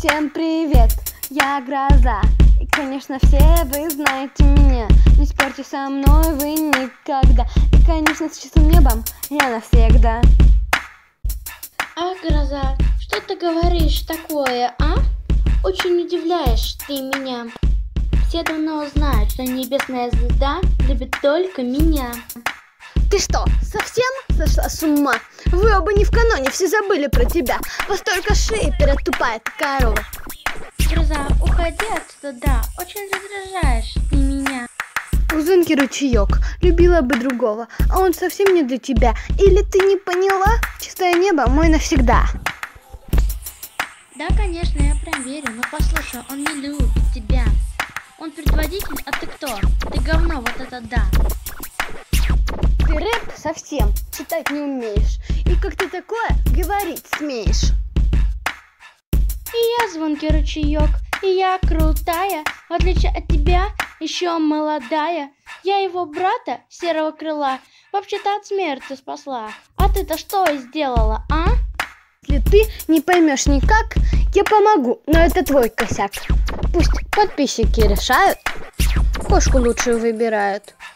Всем привет, я Гроза. И, конечно, все вы знаете меня. Не спорьте со мной вы никогда. И, конечно, с чистым небом я навсегда. А, Гроза, что ты говоришь такое, а? Очень удивляешь ты меня. Все давно знают, что небесная звезда любит только меня. Ты что, совсем сошла с ума? Вы оба не в каноне, все забыли про тебя. Вас только шейпера тупая ты корова. Гроза, уходи отсюда, да, очень раздражаешь ты меня. Узонький ручеек, любила бы другого, а он совсем не для тебя. Или ты не поняла? Чистое небо мой навсегда. Да, конечно, я проверю, но послушай, он не любит тебя. Он предводитель, а ты кто? Ты говно, вот это да. Ты рэп совсем читать не умеешь. И как ты такое говорить смеешь? И я звонкий ручеек, и я крутая, в отличие от тебя, еще молодая. Я его брата, серого крыла, вообще-то от смерти спасла. А ты-то что сделала, а? Если ты не поймешь никак, я помогу, но это твой косяк. Пусть подписчики решают, кошку лучшую выбирают.